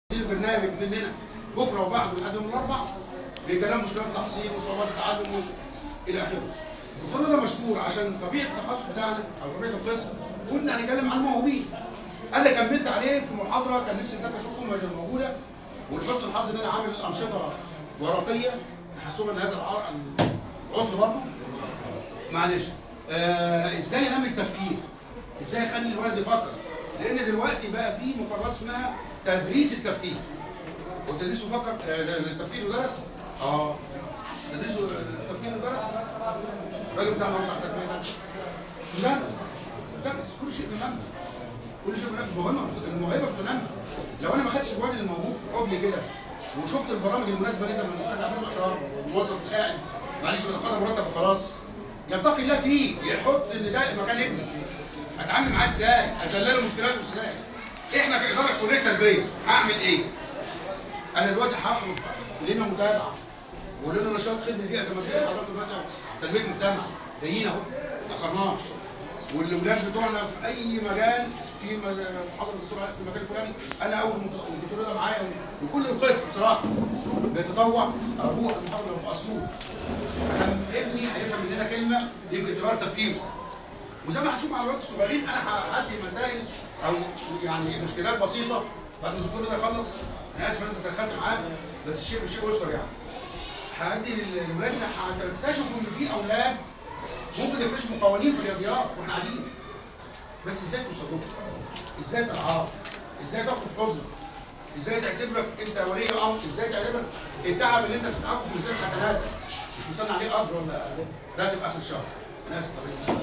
البرنامج مننا بكره وبعده لحد يوم الاربع بكلام مشكلات تحصيل وصعوبات التعلم الى اخره. الدكتور ده مشكور عشان طبيعه التخصص بتاعنا او طبيعه القسم قلنا هنتكلم عن الموهوبين. انا كملت عليه في محاضره كان نفسي الدكاتره اشوفهم مش موجوده، ولحسن الحظ ان انا عامل انشطه ورقيه تحسبا لهذا العطل برضه. معلش ازاي انمي التفكير؟ ازاي اخلي الولد يفكر؟ لان دلوقتي بقى في مقررات اسمها تدريس التفكير. والتدريس يفكر التفكير يدرس؟ تدريس التفكير يدرس؟ الراجل بتاعنا بتاع التربيه ده مدرس كل شيء بينمى، كل شيء بينمى. الموهبه بتنمى. لو انا ما خدتش الولد الموهوب في حضني كده وشفت البرامج المناسبه نزل من مفتاح عمل الاشهار والموظف القاعد معلش بيتقاضى مرتب وخلاص يتقي الله فيه، يحط ان ده مكان ابني. اتعامل معاه ازاي؟ اسلله مشكلاته ازاي؟ احنا كاداره كليه تربيه هعمل ايه؟ انا دلوقتي هخرج لنا متابعه ولنا نشاط خدمه بيئه زي ما بتقول حضرتك مثلا تنميه مجتمع جايين اهو ما تاخرناش، والاولاد بتوعنا في اي مجال في محاضره الدكتور في المكان الفلاني انا اول الدكتور ده معايا وكل القسم بصراحه بيتطوع اروح المحاضره في اسيوط. انا ابني هيفهم مننا كلمه يمكن تغير تفكيره. وزي ما هتشوف مع الولاد الصغيرين انا هعدي مسائل او يعني مشكلات بسيطه بعد ما الدكتور ده يخلص. انا اسف ان انت دخلت معاه بس الشيء مش شيء يذكر يعني. هعدي لولادنا هتكتشفوا ان في اولاد ممكن يكتشفوا قوانين في الرياضيات واحنا قاعدين. بس ازاي توصل لهم؟ ازاي ترعاه؟ ازاي تاخده في حضنك؟ ازاي تعتبرك انت ولي امر؟ ازاي تعتبرك التعب اللي انت بتتعبه في ميزان حسناتك مش مستني عليه اجر ولا راتب اخر الشهر. انا اسف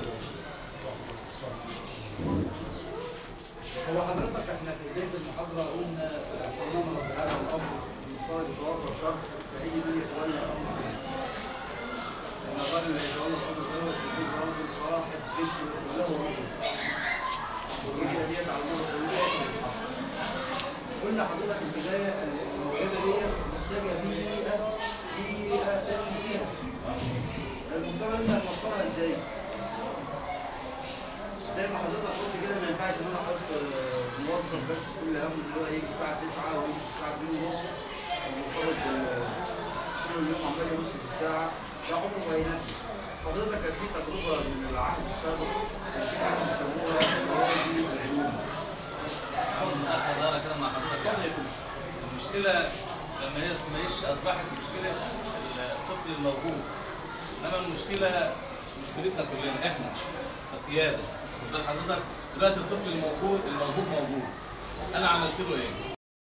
هو حضرتك احنا في بدايه المحاضره قلنا طالما هذا الامر المفترض يتوفر شرط فاي من يتولى امر ان الراجل اللي يتولى الامر دوت يكون راجل صاحب فكر وله رؤيه. والرؤيه ديت على مدى طويل. قلنا حضرتك في البدايه الموهبه ديت محتاجه بيئه تنمو فيها. المفترض انت هتوفرها ازاي؟ زي ما حضرتك قلت كده ما ينفعش ان انا احط موظف بس كل همه ان هو يجي الساعه 9 ويمشي الساعه 2:30 ومرتبط كل يوم عمال يبص في الساعه ده عمره ما هينجح. حضرتك كان في تجربه من العهد السابق كان في حاجه بيسموها روادي العلوم. اتفضل كده مع حضرتك. المشكله لما هي اسمهاش اصبحت مشكله الطفل الموهوب، انما المشكله مشكلتنا كلنا احنا كقياده. حضرتك دلوقتي الطفل الموهوب موجود، انا عملت له ايه؟